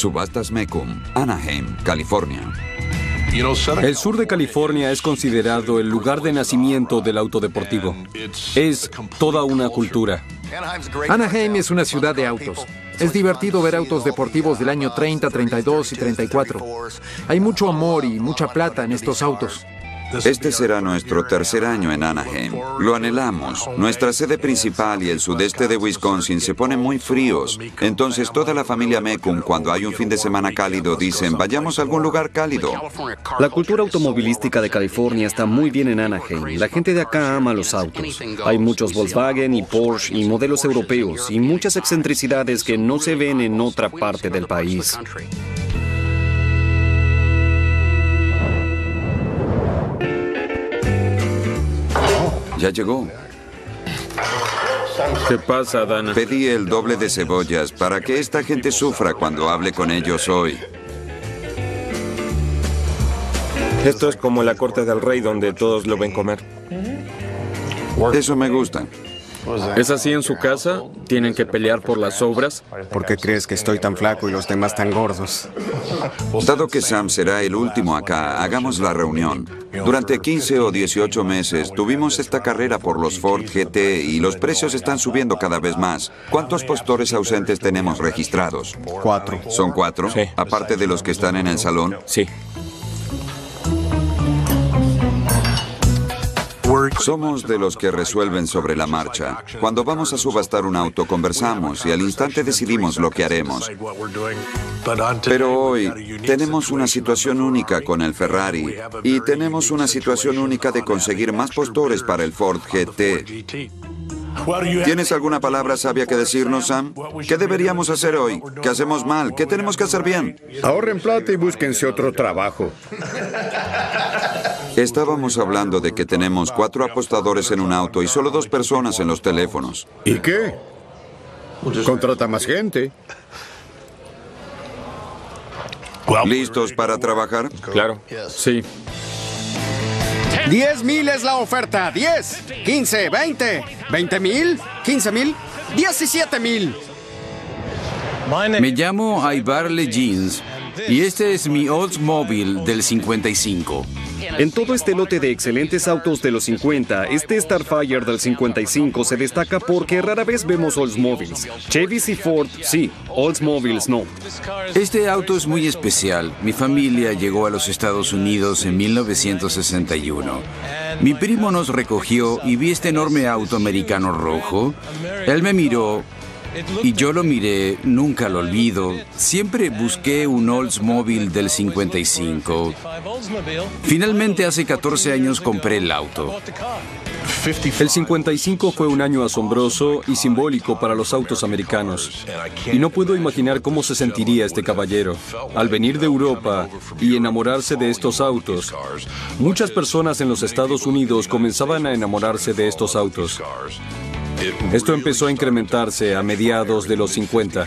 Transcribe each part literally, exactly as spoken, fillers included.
Subastas Mecum, Anaheim, California. El sur de California es considerado el lugar de nacimiento del auto deportivo. Es toda una cultura. Anaheim es una ciudad de autos. Es divertido ver autos deportivos del año treinta, treinta y dos y treinta y cuatro. Hay mucho amor y mucha plata en estos autos. Este será nuestro tercer año en Anaheim. Lo anhelamos. Nuestra sede principal y el sudeste de Wisconsin se ponen muy fríos. Entonces toda la familia Mecum, cuando hay un fin de semana cálido, dicen, vayamos a algún lugar cálido. La cultura automovilística de California está muy bien en Anaheim. La gente de acá ama los autos. Hay muchos Volkswagen y Porsche y modelos europeos y muchas excentricidades que no se ven en otra parte del país. Ya llegó. ¿Qué pasa, Dana? Pedí el doble de cebollas para que esta gente sufra cuando hable con ellos hoy. Esto es como la corte del rey donde todos lo ven comer. Eso me gusta. ¿Es así en su casa? ¿Tienen que pelear por las obras? ¿Por qué crees que estoy tan flaco y los demás tan gordos? Dado que Sam será el último acá, hagamos la reunión. Durante quince o dieciocho meses tuvimos esta carrera por los Ford G T y los precios están subiendo cada vez más. ¿Cuántos postores ausentes tenemos registrados? Cuatro. ¿Son cuatro? Sí. Aparte de los que están en el salón. Sí. Somos de los que resuelven sobre la marcha. Cuando vamos a subastar un auto, conversamos y al instante decidimos lo que haremos. Pero hoy tenemos una situación única con el Ferrari y tenemos una situación única de conseguir más postores para el Ford G T. ¿Tienes alguna palabra sabia que decirnos, Sam? ¿Qué deberíamos hacer hoy? ¿Qué hacemos mal? ¿Qué tenemos que hacer bien? Ahorren plata y búsquense otro trabajo. Estábamos hablando de que tenemos cuatro apostadores en un auto y solo dos personas en los teléfonos. ¿Y qué? Contrata más gente. ¿Listos para trabajar? Claro. Sí. diez mil es la oferta. diez, quince, veinte, veinte mil, quince mil, diecisiete mil. Me llamo Aybarle Jeans y este es mi Oldsmobile del cincuenta y cinco. En todo este lote de excelentes autos de los cincuenta, este Starfire del cincuenta y cinco se destaca porque rara vez vemos Oldsmobiles. Chevys y Ford, sí. Oldsmobiles, no. Este auto es muy especial. Mi familia llegó a los Estados Unidos en mil novecientos sesenta y uno. Mi primo nos recogió y vi este enorme auto americano rojo. Él me miró y yo lo miré, nunca lo olvido. Siempre busqué un Oldsmobile del cincuenta y cinco. Finalmente, hace catorce años compré el auto. El cincuenta y cinco fue un año asombroso y simbólico para los autos americanos. Y no puedo imaginar cómo se sentiría este caballero al venir de Europa y enamorarse de estos autos. Muchas personas en los Estados Unidos comenzaban a enamorarse de estos autos. Esto empezó a incrementarse a mediados de los cincuenta.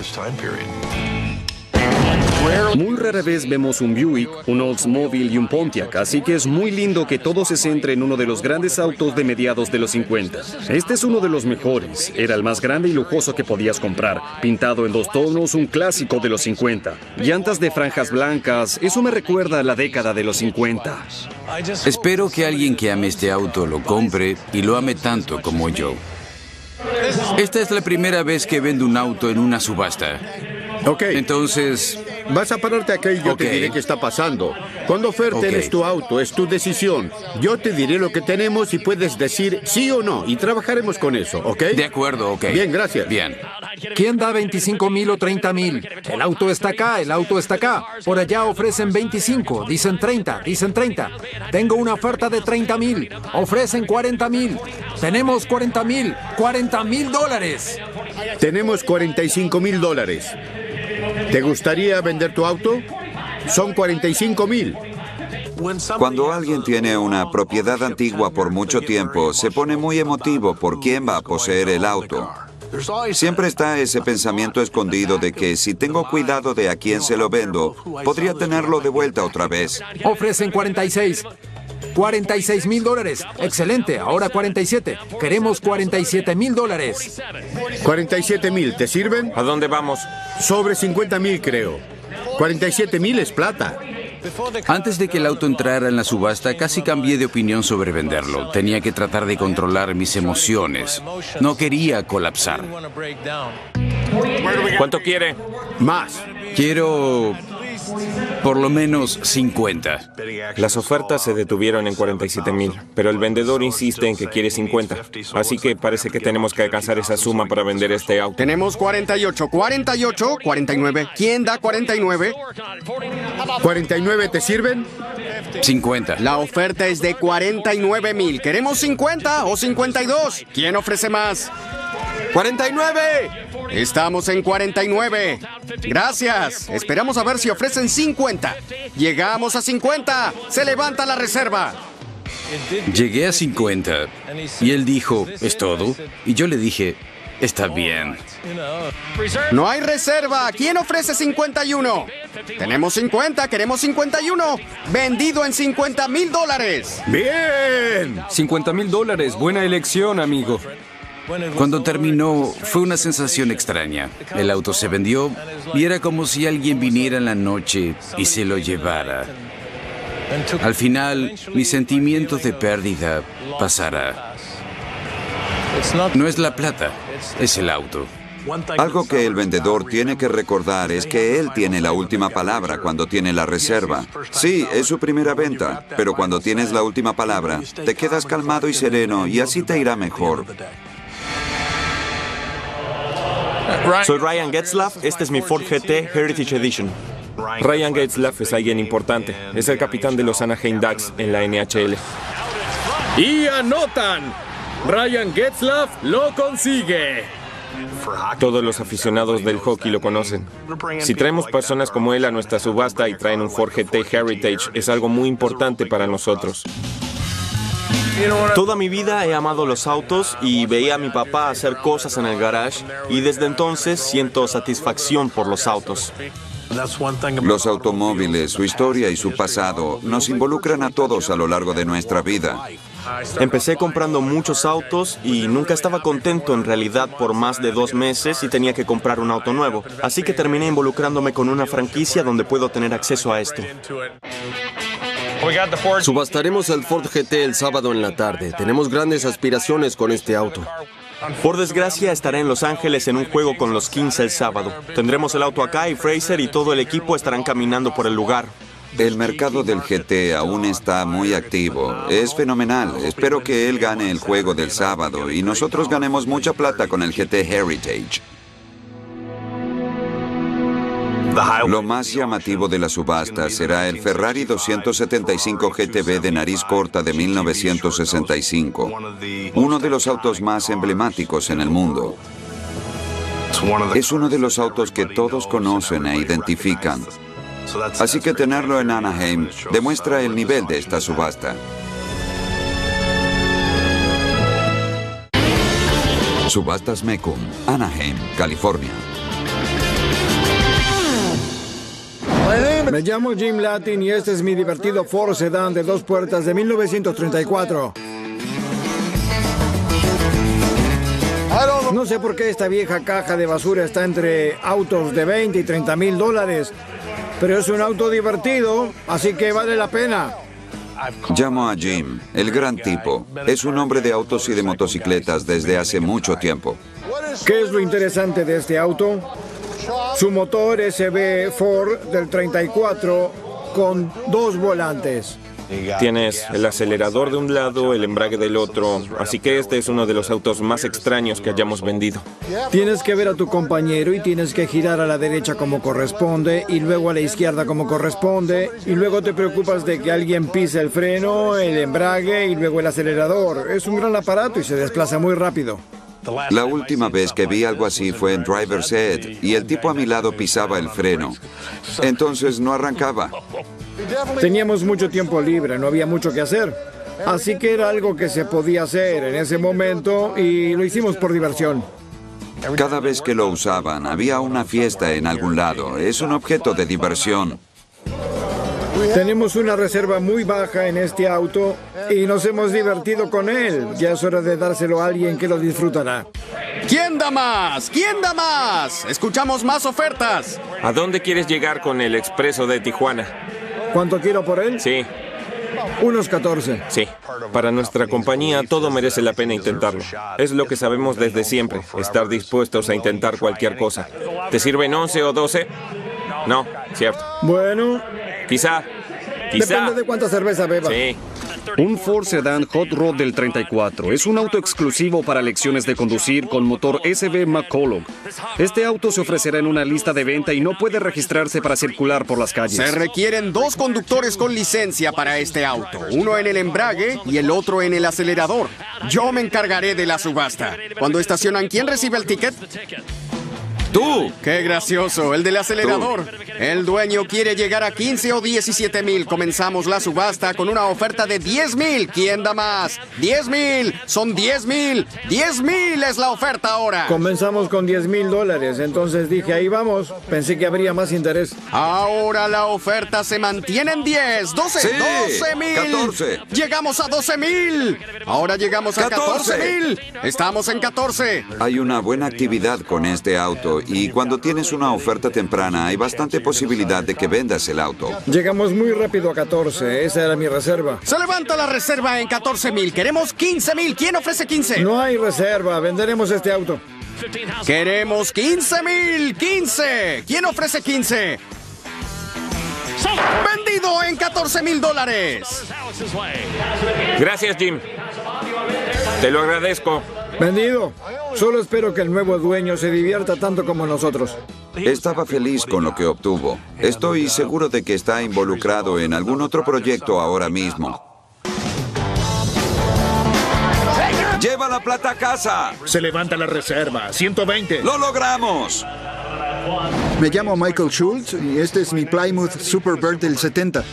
Muy rara vez vemos un Buick, un Oldsmobile y un Pontiac, así que es muy lindo que todo se centre en uno de los grandes autos de mediados de los cincuenta. Este es uno de los mejores. Era el más grande y lujoso que podías comprar. Pintado en dos tonos, un clásico de los cincuenta. Llantas de franjas blancas, eso me recuerda a la década de los cincuenta. Espero que alguien que ame este auto lo compre y lo ame tanto como yo. Esta es la primera vez que vendo un auto en una subasta. Ok. Entonces... Vas a pararte aquí y yo Ok. te diré qué está pasando. Cuando oferten Ok. es tu auto, es tu decisión. Yo te diré lo que tenemos y puedes decir sí o no. Y trabajaremos con eso, ¿ok? De acuerdo, ok. Bien, gracias. Bien. ¿Quién da veinticinco mil o treinta mil? El auto está acá, el auto está acá. Por allá ofrecen veinticinco, dicen treinta, dicen treinta. Tengo una oferta de treinta mil, ofrecen cuarenta mil. Tenemos cuarenta mil, cuarenta mil dólares. Tenemos cuarenta y cinco mil dólares. ¿Te gustaría vender tu auto? Son cuarenta y cinco mil. Cuando alguien tiene una propiedad antigua por mucho tiempo, se pone muy emotivo por quién va a poseer el auto. Siempre está ese pensamiento escondido de que si tengo cuidado de a quién se lo vendo, podría tenerlo de vuelta otra vez. Ofrecen cuarenta y seis. cuarenta y seis mil dólares. Excelente, ahora cuarenta y siete. Queremos cuarenta y siete mil dólares. cuarenta y siete mil, ¿te sirven? ¿A dónde vamos? Sobre cincuenta mil, creo. cuarenta y siete mil es plata. Antes de que el auto entrara en la subasta, casi cambié de opinión sobre venderlo. Tenía que tratar de controlar mis emociones. No quería colapsar. ¿Cuánto quiere? Más. Quiero por lo menos cincuenta. Las ofertas se detuvieron en cuarenta y siete mil, pero el vendedor insiste en que quiere cincuenta. Así que parece que tenemos que alcanzar esa suma para vender este auto. Tenemos cuarenta y ocho, cuarenta y ocho, cuarenta y nueve. ¿Quién da cuarenta y nueve? ¿cuarenta y nueve te sirven? cincuenta. La oferta es de cuarenta y nueve mil. ¿Queremos cincuenta o cincuenta y dos? ¿Quién ofrece más? ¡cuarenta y nueve! Estamos en cuarenta y nueve. Gracias. Esperamos a ver si ofrecen cincuenta. Llegamos a cincuenta. Se levanta la reserva. Llegué a cincuenta y él dijo, ¿es todo? Y yo le dije, está bien. No hay reserva. ¿Quién ofrece cincuenta y uno? Tenemos cincuenta, queremos cincuenta y uno. Vendido en cincuenta mil dólares. ¡Bien! cincuenta mil dólares, buena elección, amigo. Cuando terminó, fue una sensación extraña. El auto se vendió y era como si alguien viniera en la noche y se lo llevara. Al final, mi sentimiento de pérdida pasará. No es la plata, es el auto. Algo que el vendedor tiene que recordar es que él tiene la última palabra cuando tiene la reserva. Sí, es su primera venta, pero cuando tienes la última palabra, te quedas calmado y sereno y así te irá mejor. Soy Ryan Getzlaff, este es mi Ford G T Heritage Edition. Ryan Getzlaff es alguien importante. Es el capitán de los Anaheim Ducks en la N H L. Y anotan. Ryan Getzlaff lo consigue. Todos los aficionados del hockey lo conocen. Si traemos personas como él a nuestra subasta y traen un Ford G T Heritage, es algo muy importante para nosotros. Toda mi vida he amado los autos y veía a mi papá hacer cosas en el garage y desde entonces siento satisfacción por los autos. Los automóviles, su historia y su pasado nos involucran a todos a lo largo de nuestra vida. Empecé comprando muchos autos y nunca estaba contento en realidad por más de dos meses y tenía que comprar un auto nuevo. Así que terminé involucrándome con una franquicia donde puedo tener acceso a esto. Subastaremos el Ford G T el sábado en la tarde. Tenemos grandes aspiraciones con este auto. Por desgracia, estaré en Los Ángeles en un juego con los Kings el sábado. Tendremos el auto acá y Fraser y todo el equipo estarán caminando por el lugar. El mercado del G T aún está muy activo. Es fenomenal. Espero que él gane el juego del sábado y nosotros ganemos mucha plata con el G T Heritage. Lo más llamativo de la subasta será el Ferrari doscientos setenta y cinco G T B de nariz corta de mil novecientos sesenta y cinco, uno de los autos más emblemáticos en el mundo. Es uno de los autos que todos conocen e identifican. Así que tenerlo en Anaheim demuestra el nivel de esta subasta. Subastas Mecum, Anaheim, California. Me llamo Jim Latin y este es mi divertido Ford Sedan de dos puertas de mil novecientos treinta y cuatro. No sé por qué esta vieja caja de basura está entre autos de veinte y treinta mil dólares, pero es un auto divertido, así que vale la pena. Llamo a Jim, el gran tipo. Es un hombre de autos y de motocicletas desde hace mucho tiempo. ¿Qué es lo interesante de este auto? Su motor S V Ford del treinta y cuatro con dos volantes. Tienes el acelerador de un lado, el embrague del otro, así que este es uno de los autos más extraños que hayamos vendido. Tienes que ver a tu compañero y tienes que girar a la derecha como corresponde y luego a la izquierda como corresponde y luego te preocupas de que alguien pise el freno, el embrague y luego el acelerador. Es un gran aparato y se desplaza muy rápido. La última vez que vi algo así fue en Driver's Ed y el tipo a mi lado pisaba el freno. Entonces no arrancaba. Teníamos mucho tiempo libre, no había mucho que hacer. Así que era algo que se podía hacer en ese momento y lo hicimos por diversión. Cada vez que lo usaban había una fiesta en algún lado. Es un objeto de diversión. Tenemos una reserva muy baja en este auto y nos hemos divertido con él. Ya es hora de dárselo a alguien que lo disfrutará. ¿Quién da más? ¿Quién da más? Escuchamos más ofertas. ¿A dónde quieres llegar con el expreso de Tijuana? ¿Cuánto quiero por él? Sí. Unos catorce. Sí. Para nuestra compañía todo merece la pena intentarlo. Es lo que sabemos desde siempre, estar dispuestos a intentar cualquier cosa. ¿Te sirven once o doce? No, cierto. Bueno. Quizá. Quizá. Depende de cuánta cerveza beba. Sí. Un Ford Sedan Hot Rod del treinta y cuatro es un auto exclusivo para lecciones de conducir con motor S B McCulloch. Este auto se ofrecerá en una lista de venta y no puede registrarse para circular por las calles. Se requieren dos conductores con licencia para este auto, uno en el embrague y el otro en el acelerador. Yo me encargaré de la subasta. Cuando estacionan, ¿quién recibe el ticket? ¡Tú! ¡Qué gracioso! El del acelerador. Tú. El dueño quiere llegar a quince o diecisiete mil. Comenzamos la subasta con una oferta de diez mil. ¿Quién da más? ¡diez mil! ¡Son diez mil! ¡diez mil es la oferta ahora! Comenzamos con diez mil dólares. Entonces dije, ahí vamos. Pensé que habría más interés. Ahora la oferta se mantiene en diez. ¡doce! Sí, ¡doce mil! catorce. ¡Llegamos a doce mil! Ahora llegamos a catorce mil. Estamos en catorce. Hay una buena actividad con este auto y cuando tienes una oferta temprana hay bastante posibilidad de que vendas el auto. Llegamos muy rápido a catorce. Esa era mi reserva. Se levanta la reserva en catorce mil. Queremos quince mil. ¿Quién ofrece quince? No hay reserva. Venderemos este auto. Queremos quince mil. quince. ¿Quién ofrece quince? Vendido en catorce mil dólares. Gracias, Jim. Te lo agradezco. Vendido. Solo espero que el nuevo dueño se divierta tanto como nosotros. Estaba feliz con lo que obtuvo. Estoy seguro de que está involucrado en algún otro proyecto ahora mismo. ¡Lleva la plata a casa! Se levanta la reserva. ciento veinte. ¡Lo logramos! Me llamo Michael Schultz y este es mi Plymouth Superbird del setenta.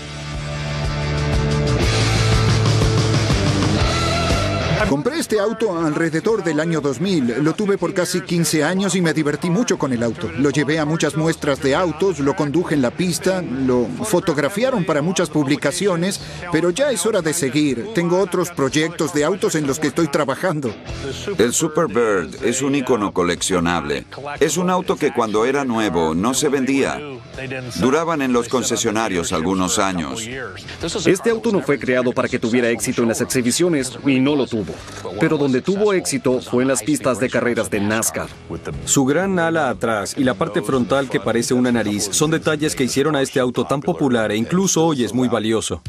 Compré este auto alrededor del año dos mil. Lo tuve por casi quince años y me divertí mucho con el auto. Lo llevé a muchas muestras de autos, lo conduje en la pista, lo fotografiaron para muchas publicaciones, pero ya es hora de seguir. Tengo otros proyectos de autos en los que estoy trabajando. El Superbird es un icono coleccionable. Es un auto que cuando era nuevo no se vendía. Duraban en los concesionarios algunos años. Este auto no fue creado para que tuviera éxito en las exhibiciones y no lo tuvo. Pero donde tuvo éxito fue en las pistas de carreras de NASCAR. Su gran ala atrás y la parte frontal que parece una nariz son detalles que hicieron a este auto tan popular e incluso hoy es muy valioso.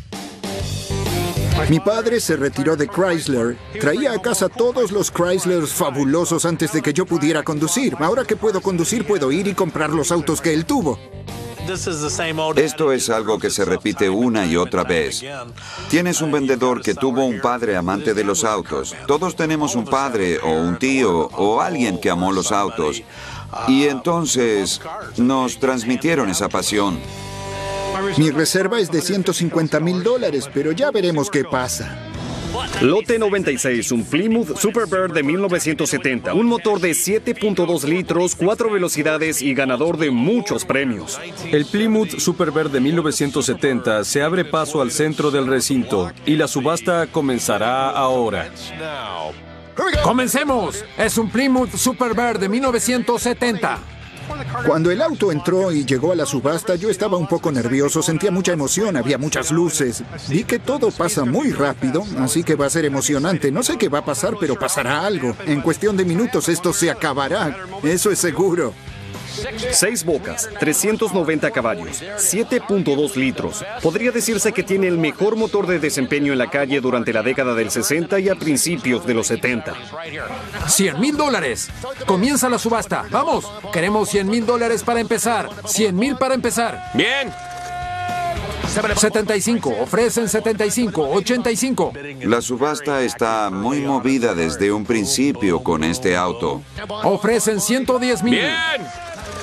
Mi padre se retiró de Chrysler. Traía a casa todos los Chryslers fabulosos antes de que yo pudiera conducir. Ahora que puedo conducir, puedo ir y comprar los autos que él tuvo. Esto es algo que se repite una y otra vez. Tienes un vendedor que tuvo un padre amante de los autos. Todos tenemos un padre o un tío o alguien que amó los autos. Y entonces nos transmitieron esa pasión. Mi reserva es de ciento cincuenta mil dólares, pero ya veremos qué pasa. Lote noventa y seis, un Plymouth Superbird de mil novecientos setenta. Un motor de siete punto dos litros, cuatro velocidades y ganador de muchos premios. El Plymouth Superbird de mil novecientos setenta se abre paso al centro del recinto y la subasta comenzará ahora. ¡Comencemos! Es un Plymouth Superbird de mil novecientos setenta. Cuando el auto entró y llegó a la subasta, yo estaba un poco nervioso, sentía mucha emoción, había muchas luces. Vi que todo pasa muy rápido, así que va a ser emocionante. No sé qué va a pasar, pero pasará algo. En cuestión de minutos esto se acabará, eso es seguro. Seis bocas, trescientos noventa caballos, siete punto dos litros. Podría decirse que tiene el mejor motor de desempeño en la calle durante la década del sesenta y a principios de los setenta. ¡cien mil dólares! Comienza la subasta. ¡Vamos! Queremos cien mil dólares para empezar. cien mil para empezar. ¡Bien! setenta y cinco. Ofrecen setenta y cinco. ochenta y cinco. La subasta está muy movida desde un principio con este auto. Ofrecen ciento diez mil. ¡Bien!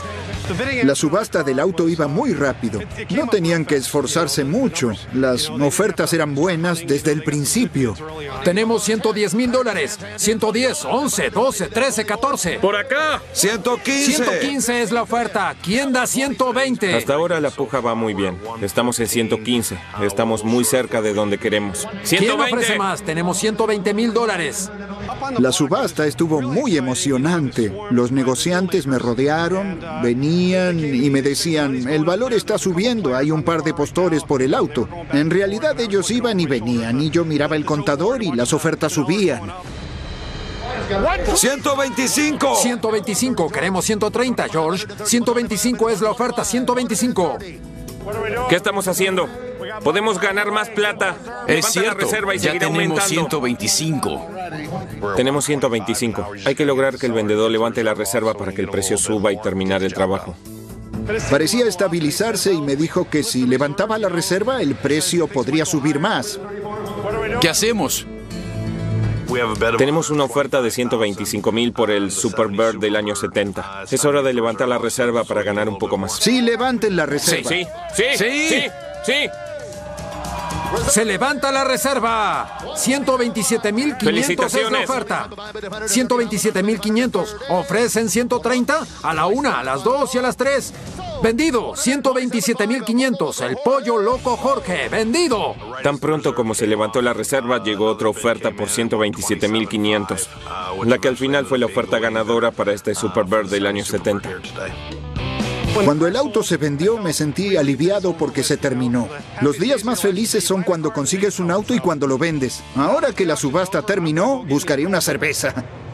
La subasta del auto iba muy rápido. No tenían que esforzarse mucho. Las ofertas eran buenas desde el principio. Tenemos ciento diez mil dólares. ciento diez, once, doce, trece, catorce. ¡Por acá! ciento quince. ciento quince es la oferta. ¿Quién da ciento veinte? Hasta ahora la puja va muy bien. Estamos en ciento quince. Estamos muy cerca de donde queremos. ¿Quién ofrece más? Tenemos ciento veinte mil dólares. La subasta estuvo muy emocionante. Los negociantes me rodearon, venían y me decían, el valor está subiendo, hay un par de postores por el auto. En realidad ellos iban y venían y yo miraba el contador y las ofertas subían. ¡ciento veinticinco! ciento veinticinco, queremos ciento treinta, George. ciento veinticinco es la oferta, ciento veinticinco. ¿Qué estamos haciendo? Podemos ganar más plata. Es Levanta cierto, la reserva y ya seguir tenemos aumentando. ciento veinticinco. Tenemos ciento veinticinco. Hay que lograr que el vendedor levante la reserva para que el precio suba y terminar el trabajo. Parecía estabilizarse y me dijo que si levantaba la reserva, el precio podría subir más. ¿Qué hacemos? Tenemos una oferta de ciento veinticinco mil por el Superbird del año setenta. Es hora de levantar la reserva para ganar un poco más. Sí, levanten la Sí, reserva. sí, sí, sí, sí, sí. Se levanta la reserva. ciento veintisiete mil quinientos es la oferta. ciento veintisiete mil quinientos. ¿Ofrecen ciento treinta? A la una, a las dos y a las tres. Vendido. ciento veintisiete mil quinientos. El pollo loco Jorge. Vendido. Tan pronto como se levantó la reserva, llegó otra oferta por ciento veintisiete mil quinientos. La que al final fue la oferta ganadora para este Superbird del año setenta. Cuando el auto se vendió me sentí aliviado porque se terminó. Los días más felices son cuando consigues un auto y cuando lo vendes. Ahora que la subasta terminó, buscaré una cerveza.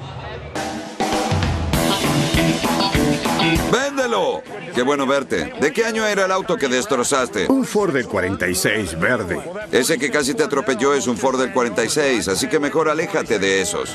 ¡Véndelo! ¡Qué bueno verte! ¿De qué año era el auto que destrozaste? Un Ford del cuarenta y seis verde. Ese que casi te atropelló es un Ford del cuarenta y seis, así que mejor aléjate de esos.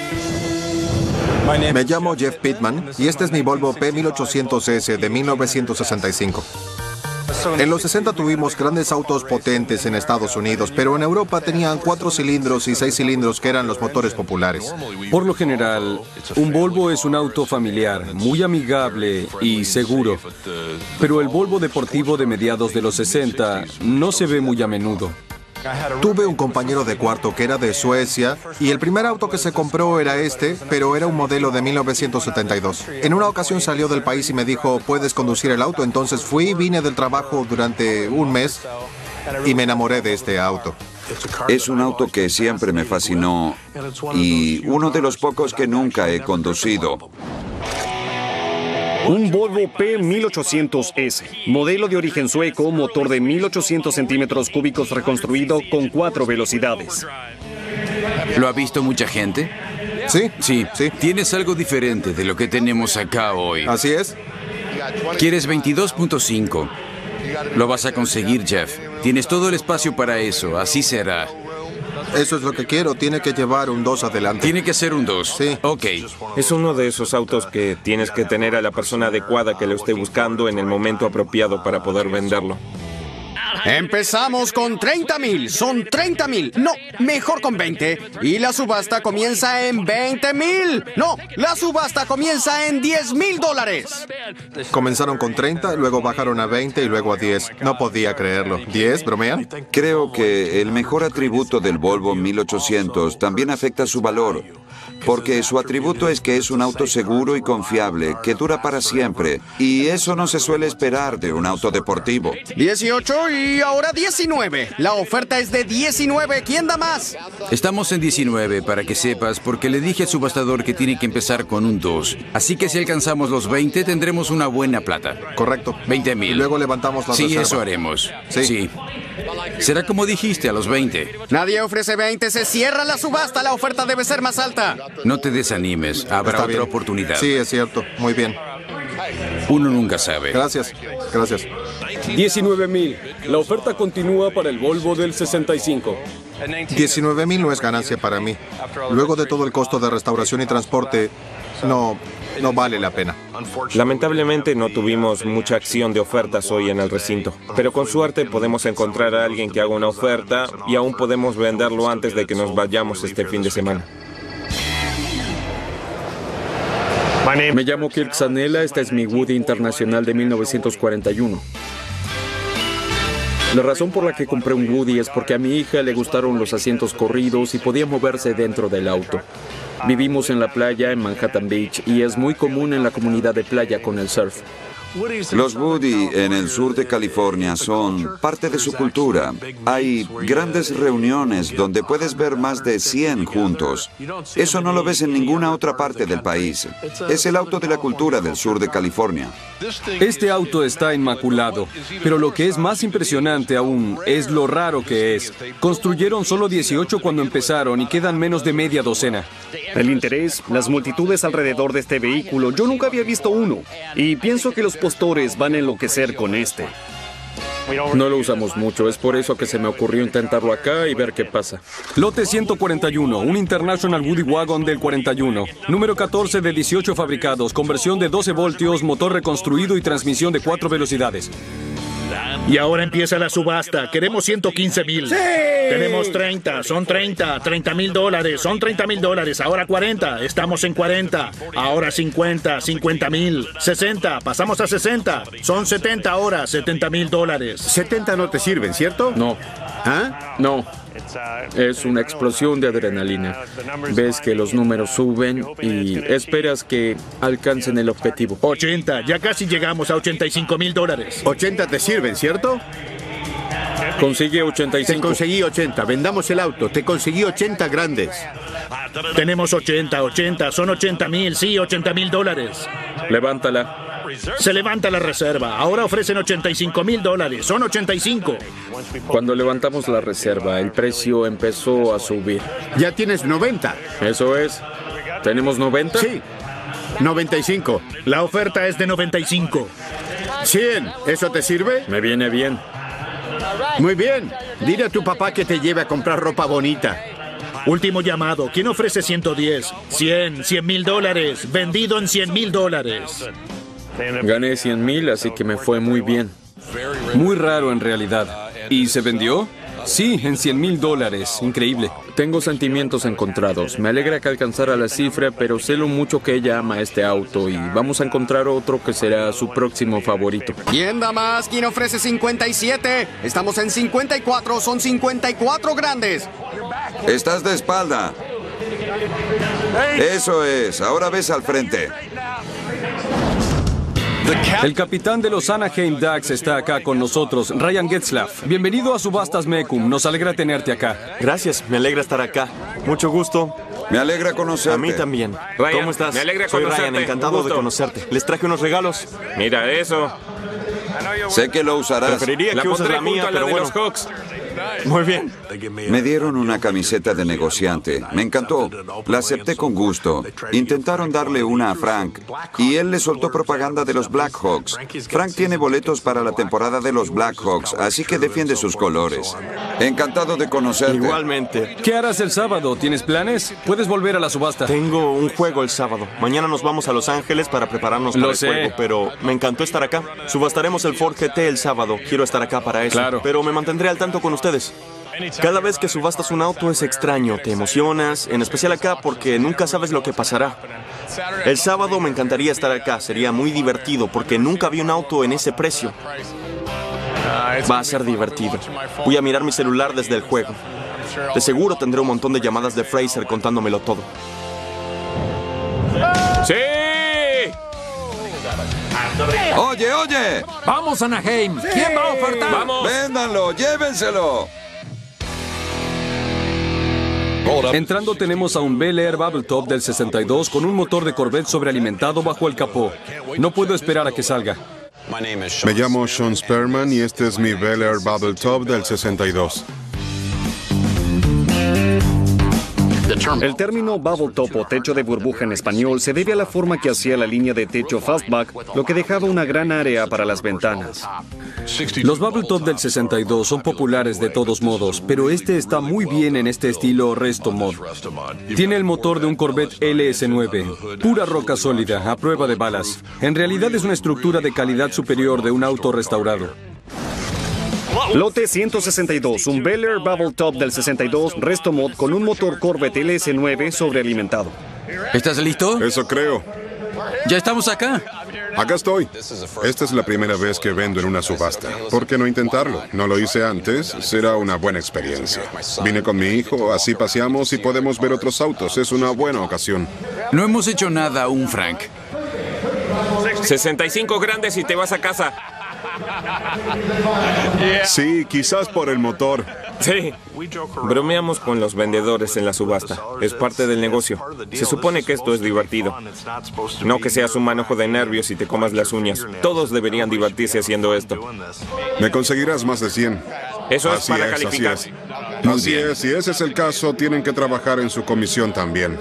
Me llamo Jeff Pittman y este es mi Volvo P mil ochocientos S de mil novecientos sesenta y cinco. En los sesenta tuvimos grandes autos potentes en Estados Unidos, pero en Europa tenían cuatro cilindros y seis cilindros que eran los motores populares. Por lo general, un Volvo es un auto familiar, muy amigable y seguro. Pero el Volvo deportivo de mediados de los sesenta no se ve muy a menudo. Tuve un compañero de cuarto que era de Suecia y el primer auto que se compró era este, pero era un modelo de mil novecientos setenta y dos. En una ocasión salió del país y me dijo, ¿puedes conducir el auto? Entonces fui, vine del trabajo durante un mes y me enamoré de este auto. Es un auto que siempre me fascinó y uno de los pocos que nunca he conducido. Un Volvo P mil ochocientos S, modelo de origen sueco, motor de mil ochocientos centímetros cúbicos reconstruido con cuatro velocidades. ¿Lo ha visto mucha gente? Sí, Sí, sí. Tienes algo diferente de lo que tenemos acá hoy. Así es. Quieres veintidós punto cinco. Lo vas a conseguir, Jeff. Tienes todo el espacio para eso, así será. Eso es lo que quiero, tiene que llevar un dos adelante. Tiene que ser un dos. Sí. Ok. Es uno de esos autos que tienes que tener a la persona adecuada que lo esté buscando en el momento apropiado para poder venderlo. Empezamos con treinta mil. Son treinta mil. No, mejor con veinte. Y la subasta comienza en veinte mil. No, la subasta comienza en diez mil dólares. Comenzaron con treinta, luego bajaron a veinte y luego a diez. No podía creerlo. ¿diez? ¿Bromean? Creo que el mejor atributo del Volvo mil ochocientos también afecta su valor, porque su atributo es que es un auto seguro y confiable, que dura para siempre, y eso no se suele esperar de un auto deportivo. dieciocho y ahora diecinueve. La oferta es de diecinueve. ¿Quién da más? Estamos en diecinueve, para que sepas, porque le dije al subastador que tiene que empezar con un dos. Así que si alcanzamos los veinte, tendremos una buena plata. Correcto. veinte Y mil. luego levantamos la Sí, reserva. eso haremos. Sí. Sí. Será como dijiste, a los veinte. Nadie ofrece veinte. Se cierra la subasta. La oferta debe ser más alta. No te desanimes, habrá Está otra bien. oportunidad. Sí, es cierto. Muy bien. Uno nunca sabe. Gracias. Gracias. diecinueve mil. La oferta continúa para el Volvo del sesenta y cinco. diecinueve mil no es ganancia para mí. Luego de todo el costo de restauración y transporte, no, no vale la pena. Lamentablemente no tuvimos mucha acción de ofertas hoy en el recinto, pero con suerte podemos encontrar a alguien que haga una oferta y aún podemos venderlo antes de que nos vayamos este fin de semana. Me llamo Kirk Zanella, esta es mi Woody Internacional de mil novecientos cuarenta y uno. La razón por la que compré un Woody es porque a mi hija le gustaron los asientos corridos y podía moverse dentro del auto. Vivimos en la playa en Manhattan Beach y es muy común en la comunidad de playa con el surf. Los Woody en el sur de California son parte de su cultura. Hay grandes reuniones donde puedes ver más de cien juntos. Eso no lo ves en ninguna otra parte del país. Es el auto de la cultura del sur de California. Este auto está inmaculado, pero lo que es más impresionante aún es lo raro que es. Construyeron solo dieciocho cuando empezaron y quedan menos de media docena. El interés, las multitudes alrededor de este vehículo, yo nunca había visto uno. Y pienso que los postores van a enloquecer con este. No lo usamos mucho, es por eso que se me ocurrió intentarlo acá y ver qué pasa. Lote ciento cuarenta y uno, un International Woody Wagon del cuarenta y uno. Número catorce de dieciocho fabricados, conversión de doce voltios, motor reconstruido y transmisión de cuatro velocidades. Y ahora empieza la subasta. Queremos ciento quince mil. ¡Sí! Tenemos treinta, son treinta, treinta mil dólares, son treinta mil dólares. Ahora cuarenta, estamos en cuarenta. Ahora cincuenta, cincuenta mil. sesenta, pasamos a sesenta. Son setenta ahora, setenta mil dólares. setenta no te sirven, ¿cierto? No. ¿Ah? No. Es una explosión de adrenalina. Ves que los números suben y esperas que alcancen el objetivo. ochenta, ya casi llegamos a ochenta y cinco mil dólares. ochenta te sirven, ¿cierto? Consigue ochenta y cinco. Te conseguí ochenta. Vendamos el auto. Te conseguí ochenta grandes. Tenemos ochenta, ochenta. Son ochenta mil. Sí, ochenta mil dólares. Levántala. Se levanta la reserva. Ahora ofrecen ochenta y cinco mil dólares. Son ochenta y cinco. Cuando levantamos la reserva, el precio empezó a subir. Ya tienes noventa. Eso es. ¿Tenemos noventa? Sí. noventa y cinco. La oferta es de noventa y cinco. cien. ¿Eso te sirve? Me viene bien. Muy bien. Dile a tu papá que te lleve a comprar ropa bonita. Último llamado. ¿Quién ofrece ciento diez? cien, cien mil dólares. Vendido en cien mil dólares. Gané cien mil, así que me fue muy bien. Muy raro en realidad. ¿Y se vendió? Sí, en cien mil dólares. Increíble. Tengo sentimientos encontrados. Me alegra que alcanzara la cifra, pero sé lo mucho que ella ama este auto y vamos a encontrar otro que será su próximo favorito. ¿Quién da más? ¿Quién ofrece cincuenta y siete? Estamos en cincuenta y cuatro. Son cincuenta y cuatro grandes. Estás de espalda. Eso es. Ahora ves al frente. El capitán de los Anaheim Ducks está acá con nosotros, Ryan Getzlaff. Bienvenido a Subastas Mecum. Nos alegra tenerte acá. Gracias, me alegra estar acá. Mucho gusto. Me alegra conocerte. A mí también. Ryan, ¿Cómo estás? Me alegra Soy conocerte. Ryan, encantado de conocerte. Les traje unos regalos. Mira eso. Sé que lo usarás. Preferiría La que uses pondré la mía, junto a la pero de bueno. los Hawks. Muy bien. Me dieron una camiseta de negociante. Me encantó. La acepté con gusto. Intentaron darle una a Frank y él le soltó propaganda de los Blackhawks. Frank tiene boletos para la temporada de los Blackhawks, así que defiende sus colores. Encantado de conocerte. Igualmente. ¿Qué harás el sábado? ¿Tienes planes? Puedes volver a la subasta. Tengo un juego el sábado. Mañana nos vamos a Los Ángeles para prepararnos para Lo el sé. juego, pero me encantó estar acá. Subastaremos el Ford G T el sábado. Quiero estar acá para eso. Claro. Pero me mantendré al tanto con ustedes. Cada vez que subastas un auto es extraño, te emocionas, en especial acá porque nunca sabes lo que pasará. El sábado me encantaría estar acá, sería muy divertido porque nunca vi un auto en ese precio. Va a ser divertido. Voy a mirar mi celular desde el juego. De seguro tendré un montón de llamadas de Fraser contándomelo todo. ¡Sí! Oye, oye. ¡Vamos, Anaheim! ¿Quién va a ofertar? ¡Vamos! Véndanlo, llévenselo. Entrando tenemos a un Bel Air Bubble Top del sesenta y dos con un motor de Corvette sobrealimentado bajo el capó. No puedo esperar a que salga. Me llamo Sean Sperman y este es mi Bel Air Bubble Top del sesenta y dos. El término bubble top o techo de burbuja en español se debe a la forma que hacía la línea de techo fastback, lo que dejaba una gran área para las ventanas. Los Bubble Top del sesenta y dos son populares de todos modos, pero este está muy bien en este estilo Resto Mod. Tiene el motor de un Corvette L S nueve, pura roca sólida, a prueba de balas. En realidad es una estructura de calidad superior de un auto restaurado. Lote ciento sesenta y dos, un Bel Air Bubble Top del sesenta y dos Resto Mod con un motor Corvette L S nueve sobrealimentado. ¿Estás listo? Eso creo. Ya estamos acá. Acá estoy. Esta es la primera vez que vendo en una subasta. ¿Por qué no intentarlo? No lo hice antes. Será una buena experiencia. Vine con mi hijo, así paseamos y podemos ver otros autos. Es una buena ocasión. No hemos hecho nada aún, Frank. sesenta y cinco grandes y te vas a casa. Sí, quizás por el motor. Sí. Bromeamos con los vendedores en la subasta. Es parte del negocio. Se supone que esto es divertido. No que seas un manojo de nervios y te comas las uñas. Todos deberían divertirse haciendo esto. Me conseguirás más de cien. Eso es Así para es, calificar. Así es. Así es, si ese es el caso, tienen que trabajar en su comisión también.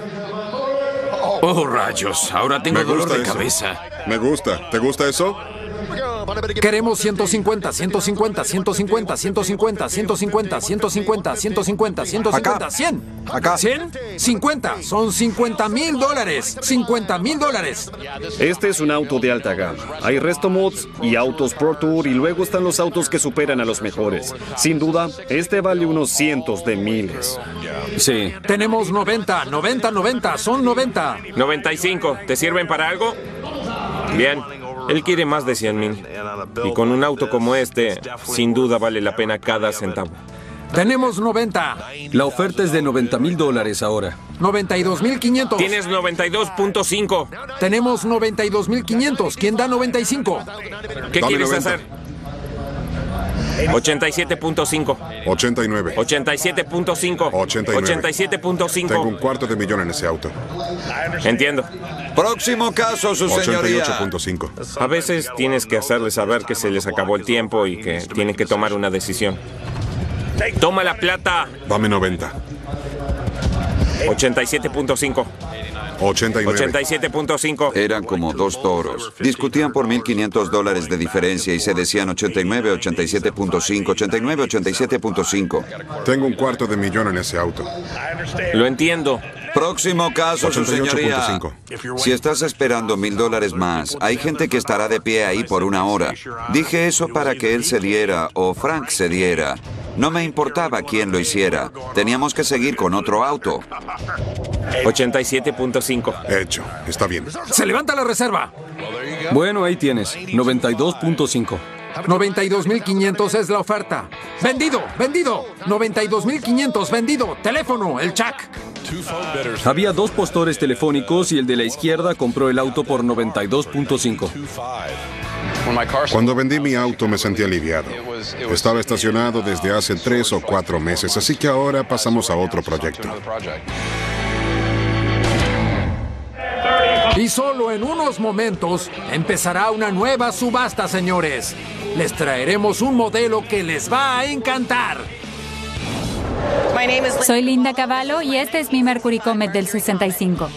Oh, rayos. Ahora tengo Me dolor gusta de eso. cabeza. Me gusta. ¿Te gusta eso? Queremos ciento cincuenta, ciento cincuenta, ciento cincuenta, ciento cincuenta, ciento cincuenta, ciento cincuenta, ciento cincuenta, ciento cincuenta, cien. Acá. ¿cien? cincuenta. Son cincuenta mil dólares. cincuenta mil dólares. Este es un auto de alta gama. Hay resto mods y autos Pro Tour y luego están los autos que superan a los mejores. Sin duda, este vale unos cientos de miles. Sí. Tenemos noventa, noventa, noventa. Son noventa. noventa y cinco. ¿Te sirven para algo? Bien. Él quiere más de cien mil. Y con un auto como este, sin duda vale la pena cada centavo. Tenemos noventa. La oferta es de noventa mil dólares ahora. noventa y dos mil quinientos. Tienes noventa y dos punto cinco. Tenemos noventa y dos mil quinientos. ¿Quién da noventa y cinco? ¿Qué Dame quieres noventa. hacer? ochenta y siete punto cinco. ochenta y nueve. ochenta y siete punto cinco. ochenta y nueve. ochenta y siete punto cinco. Tengo un cuarto de millón en ese auto. Entiendo. Próximo caso, su ochenta y señoría. ocho punto cinco. A veces tienes que hacerles saber que se les acabó el tiempo y que tienen que tomar una decisión. ¡Toma la plata! Dame noventa. ochenta y siete punto cinco. ochenta y nueve. ochenta y siete punto cinco. Eran como dos toros. Discutían por mil quinientos dólares de diferencia y se decían ochenta y nueve, ochenta y siete punto cinco, ochenta y nueve, ochenta y siete punto cinco. Tengo un cuarto de millón en ese auto. Lo entiendo. Próximo caso, su ochenta y ocho punto señoría. cinco. Si estás esperando mil dólares más, hay gente que estará de pie ahí por una hora. Dije eso para que él cediera o Frank cediera. No me importaba quién lo hiciera. Teníamos que seguir con otro auto. ochenta y siete punto cinco. Hecho. Está bien. Se levanta la reserva. Bueno, ahí tienes. noventa y dos punto cinco. noventa y dos mil quinientos es la oferta. Vendido, vendido. noventa y dos mil quinientos, vendido. Teléfono, el Chuck. Había dos postores telefónicos y el de la izquierda compró el auto por noventa y dos punto cinco. Cuando vendí mi auto me sentí aliviado. Estaba estacionado desde hace tres o cuatro meses, así que ahora pasamos a otro proyecto. Y solo en unos momentos empezará una nueva subasta, señores. Les traeremos un modelo que les va a encantar. Soy Linda Cavallo y este es mi Mercury Comet del sesenta y cinco.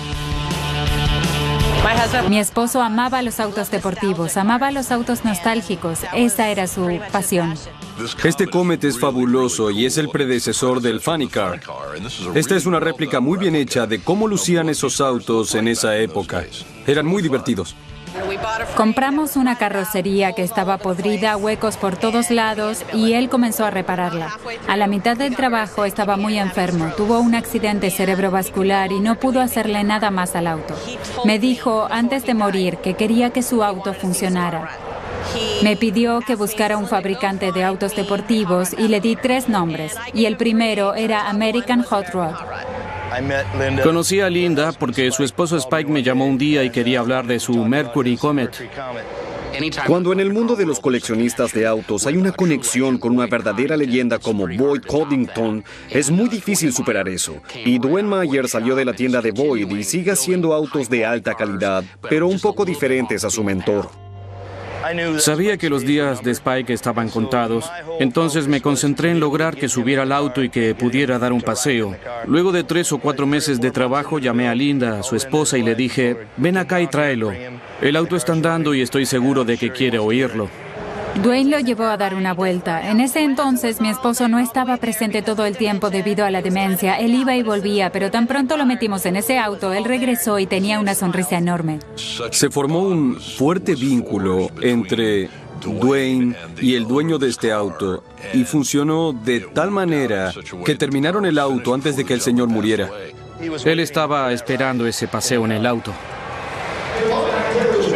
Mi esposo amaba los autos deportivos, amaba los autos nostálgicos. Esa era su pasión. Este Comet es fabuloso y es el predecesor del Funny Car. Esta es una réplica muy bien hecha de cómo lucían esos autos en esa época. Eran muy divertidos. Compramos una carrocería que estaba podrida, huecos por todos lados, y él comenzó a repararla. A la mitad del trabajo estaba muy enfermo, tuvo un accidente cerebrovascular y no pudo hacerle nada más al auto. Me dijo antes de morir que quería que su auto funcionara. Me pidió que buscara un fabricante de autos deportivos y le di tres nombres, y el primero era American Hot Rod. Conocí a Linda porque su esposo Spike me llamó un día y quería hablar de su Mercury Comet. Cuando en el mundo de los coleccionistas de autos hay una conexión con una verdadera leyenda como Boyd Coddington, es muy difícil superar eso. Y Dwayne Mayer salió de la tienda de Boyd y sigue haciendo autos de alta calidad, pero un poco diferentes a su mentor. Sabía que los días de Spike estaban contados, entonces me concentré en lograr que subiera al auto y que pudiera dar un paseo. Luego de tres o cuatro meses de trabajo, llamé a Linda, su esposa, y le dije, ven acá y tráelo. El auto está andando y estoy seguro de que quiere oírlo. Dwayne lo llevó a dar una vuelta. En ese entonces mi esposo no estaba presente todo el tiempo debido a la demencia. Él iba y volvía, pero tan pronto lo metimos en ese auto, él regresó y tenía una sonrisa enorme. Se formó un fuerte vínculo entre Dwayne y el dueño de este auto y funcionó de tal manera que terminaron el auto antes de que el señor muriera. Él estaba esperando ese paseo en el auto.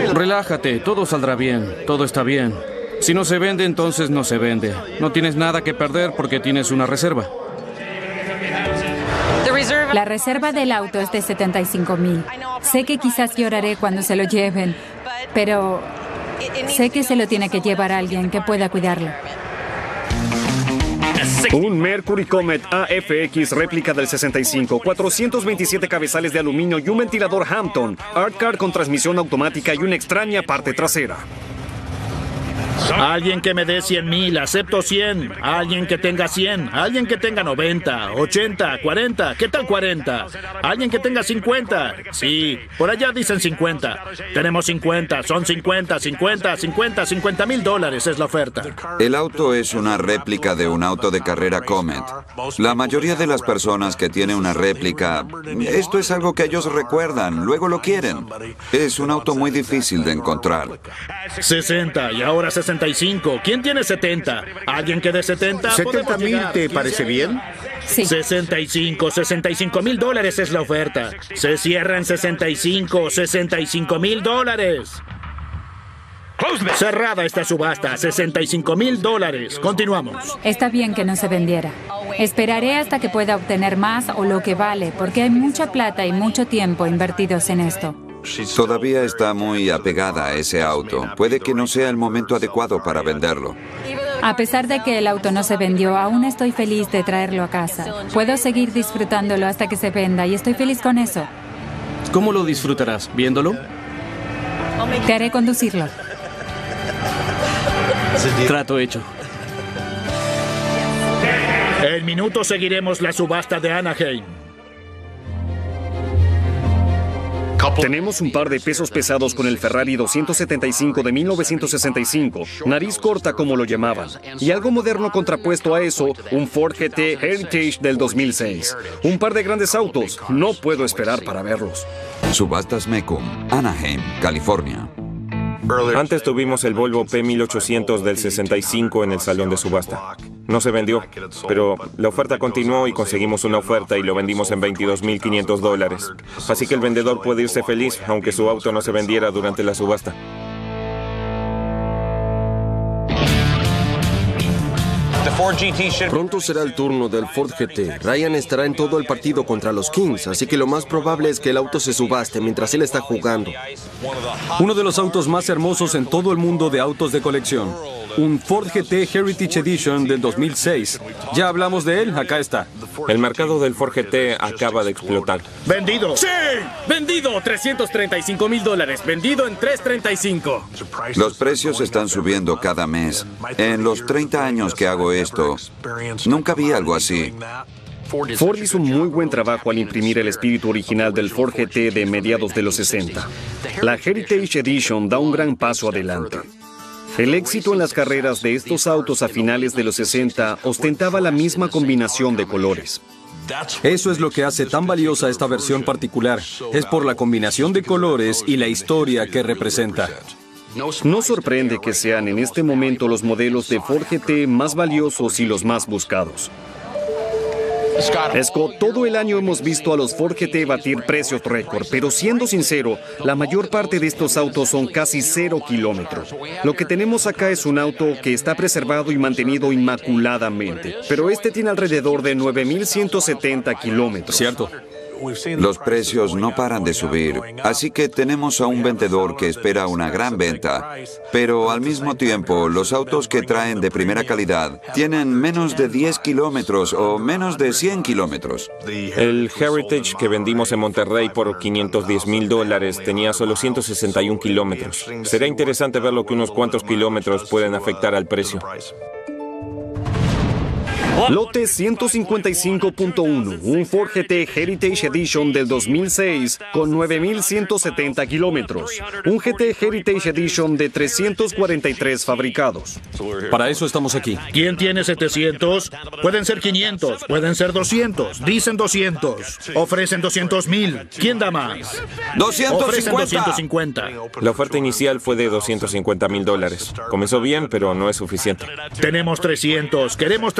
Relájate, todo saldrá bien, todo está bien. Si no se vende, entonces no se vende. No tienes nada que perder porque tienes una reserva. La reserva del auto es de setenta y cinco mil. Sé que quizás lloraré cuando se lo lleven, pero sé que se lo tiene que llevar alguien que pueda cuidarlo. Un Mercury Comet A F X réplica del sesenta y cinco, cuatrocientos veintisiete cabezales de aluminio y un ventilador Hampton, Art Car con transmisión automática y una extraña parte trasera. Alguien que me dé cien mil, acepto cien. Alguien que tenga cien. Alguien que tenga noventa, ochenta, cuarenta. ¿Qué tal cuarenta? Alguien que tenga cincuenta. Sí, por allá dicen cincuenta. Tenemos cincuenta, son cincuenta, cincuenta, cincuenta, cincuenta mil dólares es la oferta. El auto es una réplica de un auto de carrera Comet. La mayoría de las personas que tienen una réplica, esto es algo que ellos recuerdan, luego lo quieren. Es un auto muy difícil de encontrar. sesenta y ahora sesenta y cinco. ¿Quién tiene setenta? ¿Alguien que dé setenta? ¿setenta mil te parece bien? Sí. sesenta y cinco, sesenta y cinco mil dólares es la oferta. Se cierra en sesenta y cinco, sesenta y cinco mil dólares. Cerrada esta subasta, sesenta y cinco mil dólares. Continuamos. Está bien que no se vendiera. Esperaré hasta que pueda obtener más o lo que vale, porque hay mucha plata y mucho tiempo invertidos en esto. Todavía está muy apegada a ese auto. Puede que no sea el momento adecuado para venderlo. A pesar de que el auto no se vendió, aún estoy feliz de traerlo a casa. Puedo seguir disfrutándolo hasta que se venda y estoy feliz con eso. ¿Cómo lo disfrutarás? ¿Viéndolo? Te haré conducirlo. Trato hecho. En minutos seguiremos la subasta de Anaheim. Tenemos un par de pesos pesados con el Ferrari doscientos setenta y cinco de mil novecientos sesenta y cinco, nariz corta como lo llamaban, y algo moderno contrapuesto a eso, un Ford G T Heritage del dos mil seis. Un par de grandes autos, no puedo esperar para verlos. Subastas Mecum, Anaheim, California. Antes tuvimos el Volvo P mil ochocientos del sesenta y cinco en el salón de subasta. No se vendió, pero la oferta continuó y conseguimos una oferta y lo vendimos en veintidós mil quinientos dólares. Así que el vendedor puede irse feliz, aunque su auto no se vendiera durante la subasta. Pronto será el turno del Ford G T. Ryan estará en todo el partido contra los Kings, así que lo más probable es que el auto se subaste mientras él está jugando. Uno de los autos más hermosos en todo el mundo de autos de colección. Un Ford G T Heritage Edition del dos mil seis. Ya hablamos de él, acá está. El mercado del Ford G T acaba de explotar. ¡Vendido! ¡Sí! ¡Vendido! trescientos treinta y cinco mil dólares. Vendido en trescientos treinta y cinco. Los precios están subiendo cada mes. En los treinta años que hago esto, nunca vi algo así. Ford hizo un muy buen trabajo al imprimir el espíritu original del Ford G T de mediados de los sesenta. La Heritage Edition da un gran paso adelante. El éxito en las carreras de estos autos a finales de los sesenta ostentaba la misma combinación de colores. Eso es lo que hace tan valiosa esta versión particular. Es por la combinación de colores y la historia que representa. No sorprende que sean en este momento los modelos de Ford G T más valiosos y los más buscados. Scott, todo el año hemos visto a los Ford G T batir precios récord, pero siendo sincero, la mayor parte de estos autos son casi cero kilómetros. Lo que tenemos acá es un auto que está preservado y mantenido inmaculadamente, pero este tiene alrededor de nueve mil ciento setenta kilómetros. Cierto. Los precios no paran de subir, así que tenemos a un vendedor que espera una gran venta, pero al mismo tiempo los autos que traen de primera calidad tienen menos de diez kilómetros o menos de cien kilómetros. El Heritage que vendimos en Monterrey por quinientos diez mil dólares tenía solo ciento sesenta y un kilómetros. Será interesante ver lo que unos cuantos kilómetros pueden afectar al precio. Lote ciento cincuenta y cinco punto uno, un Ford G T Heritage Edition del dos mil seis con nueve mil ciento setenta kilómetros. Un G T Heritage Edition de trescientos cuarenta y tres fabricados. Para eso estamos aquí. ¿Quién tiene setecientos? Pueden ser quinientos, pueden ser doscientos. Dicen doscientos. Ofrecen doscientos mil. ¿Quién da más? Ofrecen doscientos cincuenta. La oferta inicial fue de doscientos cincuenta mil dólares. Comenzó bien, pero no es suficiente. Tenemos trescientos. Queremos trescientos cincuenta.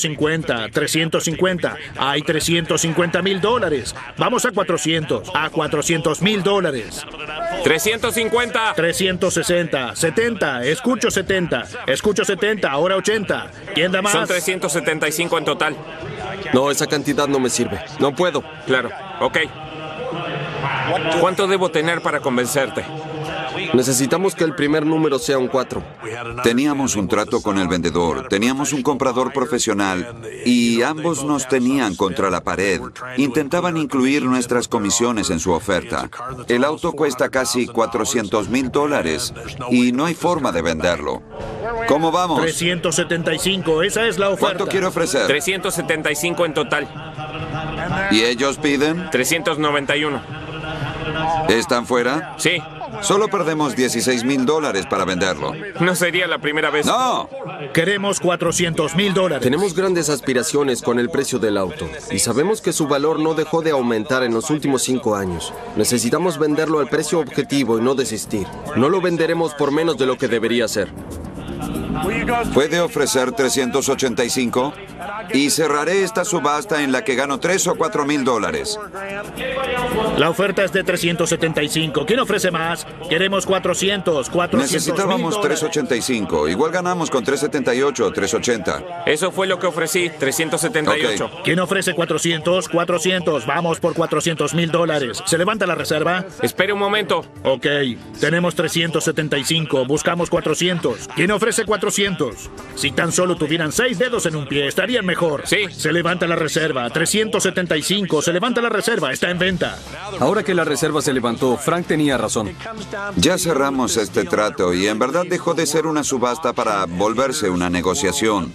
cincuenta, trescientos cincuenta. Hay trescientos cincuenta mil dólares. Vamos a cuatrocientos. A cuatrocientos mil dólares. trescientos cincuenta. trescientos sesenta. setenta. Escucho setenta. Escucho setenta. Ahora ochenta. ¿Quién da más? Son trescientos setenta y cinco en total. No, esa cantidad no me sirve. No puedo. Claro. Ok. ¿Cuánto debo tener para convencerte? Necesitamos que el primer número sea un cuatro. Teníamos un trato con el vendedor, teníamos un comprador profesional y ambos nos tenían contra la pared. Intentaban incluir nuestras comisiones en su oferta. El auto cuesta casi cuatrocientos mil dólares y no hay forma de venderlo. ¿Cómo vamos? trescientos setenta y cinco, esa es la oferta. ¿Cuánto quiere ofrecer? trescientos setenta y cinco en total. ¿Y ellos piden? trescientos noventa y uno. ¿Están fuera? Sí. Solo perdemos dieciséis mil dólares para venderlo. No sería la primera vez. ¡No! Queremos cuatrocientos mil dólares. Tenemos grandes aspiraciones con el precio del auto y sabemos que su valor no dejó de aumentar en los últimos cinco años. Necesitamos venderlo al precio objetivo y no desistir. No lo venderemos por menos de lo que debería ser. ¿Puede ofrecer trescientos ochenta y cinco? Y cerraré esta subasta en la que gano tres o cuatro mil dólares. La oferta es de trescientos setenta y cinco. ¿Quién ofrece más? Queremos cuatrocientos, cuatrocientos. Necesitábamos trescientos ochenta y cinco. Igual ganamos con trescientos setenta y ocho o trescientos ochenta. Eso fue lo que ofrecí, trescientos setenta y ocho. Okay. ¿Quién ofrece cuatrocientos? cuatrocientos. Vamos por cuatrocientos mil dólares. ¿Se levanta la reserva? Espere un momento. Ok. Tenemos trescientos setenta y cinco. Buscamos cuatrocientos. ¿Quién ofrece cuatrocientos? Si tan solo tuvieran seis dedos en un pie, estarían mejor. Sí. Se levanta la reserva. trescientos setenta y cinco. Se levanta la reserva. Está en venta. Ahora que la reserva se levantó, Frank tenía razón. Ya cerramos este trato y en verdad dejó de ser una subasta para volverse una negociación.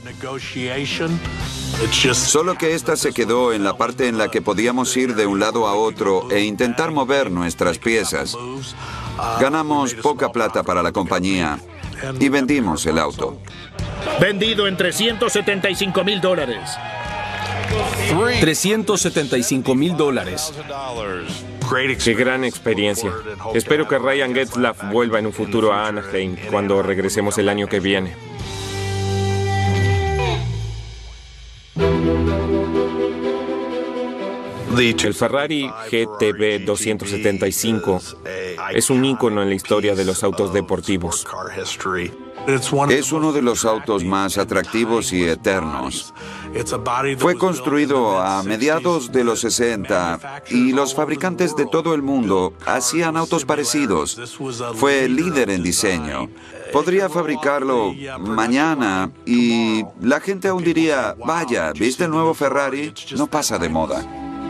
Solo que esta se quedó en la parte en la que podíamos ir de un lado a otro e intentar mover nuestras piezas. Ganamos poca plata para la compañía y vendimos el auto. Vendido en trescientos setenta y cinco mil dólares. trescientos setenta y cinco mil dólares. Qué gran experiencia. Espero que Ryan Getzlaff vuelva en un futuro a Anaheim cuando regresemos el año que viene. El Ferrari G T B doscientos setenta y cinco es un ícono en la historia de los autos deportivos. Es uno de los autos más atractivos y eternos. Fue construido a mediados de los sesenta y los fabricantes de todo el mundo hacían autos parecidos. Fue líder en diseño. Podría fabricarlo mañana y la gente aún diría, vaya, ¿viste el nuevo Ferrari? No pasa de moda.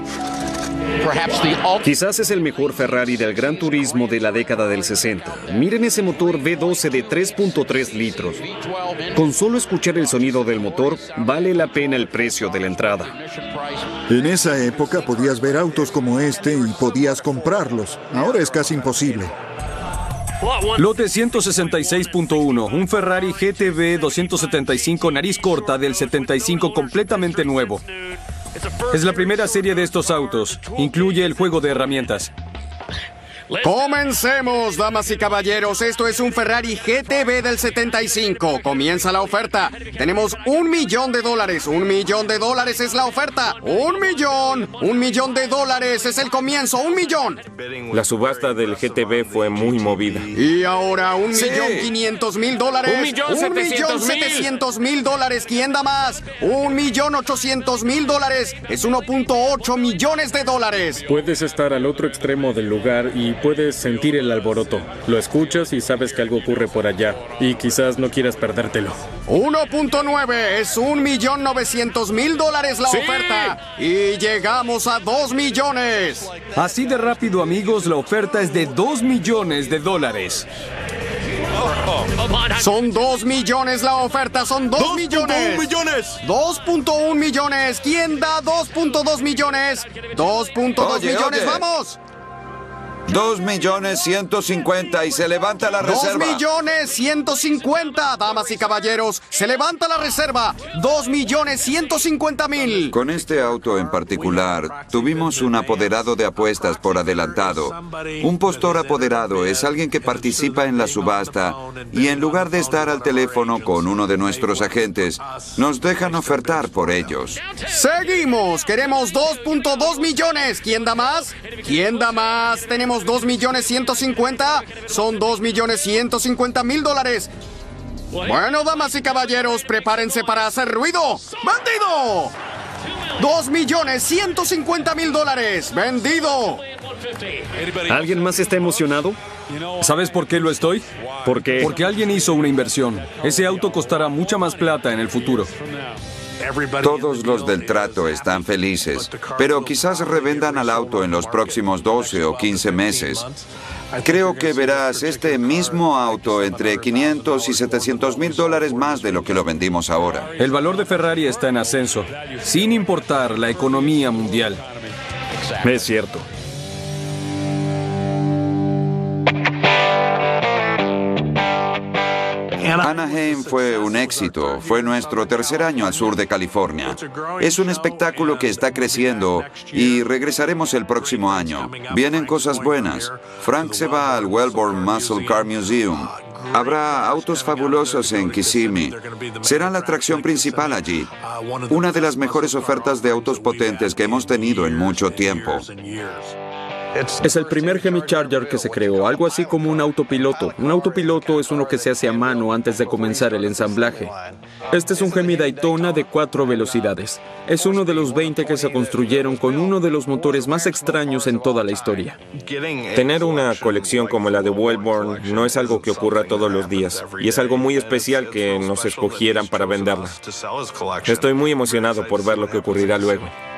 Quizás es el mejor Ferrari del Gran Turismo de la década del sesenta. Miren ese motor V doce de tres punto tres litros. Con solo escuchar el sonido del motor, vale la pena el precio de la entrada. En esa época podías ver autos como este y podías comprarlos. Ahora es casi imposible. Lote ciento sesenta y seis punto uno, un Ferrari G T B doscientos setenta y cinco nariz corta del setenta y cinco completamente nuevo. Es la primera serie de estos autos. Incluye el juego de herramientas. Comencemos, damas y caballeros. Esto es un Ferrari G T B del setenta y cinco. Comienza la oferta. Tenemos un millón de dólares. Un millón de dólares es la oferta. Un millón. Un millón de dólares es el comienzo. Un millón. La subasta del G T B fue muy movida. Y ahora un Sí. millón quinientos mil dólares. Un millón setecientos mil. setecientos mil dólares. ¿Quién da más? Un millón ochocientos mil dólares. Es uno punto ocho millones de dólares. Puedes estar al otro extremo del lugar y puedes sentir el alboroto. Lo escuchas y sabes que algo ocurre por allá. Y quizás no quieras perdértelo. uno punto nueve es un millón novecientos mil dólares la ¡Sí! oferta. Y llegamos a dos millones. Así de rápido, amigos, la oferta es de dos millones de dólares. Son dos millones la oferta, son dos millones. millones. dos punto uno millones. ¿Quién da dos punto dos millones? dos punto dos Oye, millones, oye. vamos. Dos millones ciento cincuenta y se levanta la reserva. Dos millones ciento cincuenta, damas y caballeros. Se levanta la reserva. Dos millones ciento cincuenta mil. Con este auto en particular, tuvimos un apoderado de apuestas por adelantado. Un postor apoderado es alguien que participa en la subasta y en lugar de estar al teléfono con uno de nuestros agentes, nos dejan ofertar por ellos. Seguimos. Queremos dos punto dos millones. ¿Quién da más? ¿Quién da más? Tenemos dos millones ciento cincuenta. Son dos millones ciento cincuenta mil dólares. Bueno, damas y caballeros, prepárense para hacer ruido. ¡Vendido! dos millones ciento cincuenta mil dólares. ¡Vendido! ¿Alguien más está emocionado? ¿Sabes por qué lo estoy? ¿Por qué? Porque alguien hizo una inversión. Ese auto costará mucha más plata en el futuro. Todos los del trato están felices, pero quizás revendan al auto en los próximos doce o quince meses. Creo que verás este mismo auto entre quinientos y setecientos mil dólares más de lo que lo vendimos ahora. El valor de Ferrari está en ascenso, sin importar la economía mundial. Es cierto. Anaheim fue un éxito. Fue nuestro tercer año al sur de California. Es un espectáculo que está creciendo y regresaremos el próximo año. Vienen cosas buenas. Frank se va al Wellborn Muscle Car Museum. Habrá autos fabulosos en Kissimmee. Será la atracción principal allí. Una de las mejores ofertas de autos potentes que hemos tenido en mucho tiempo. Es el primer Hemi-Charger que se creó, algo así como un autopiloto. Un autopiloto es uno que se hace a mano antes de comenzar el ensamblaje. Este es un Hemi Daytona de cuatro velocidades. Es uno de los veinte que se construyeron con uno de los motores más extraños en toda la historia. Tener una colección como la de Wellborn no es algo que ocurra todos los días, y es algo muy especial que nos escogieran para venderla. Estoy muy emocionado por ver lo que ocurrirá luego.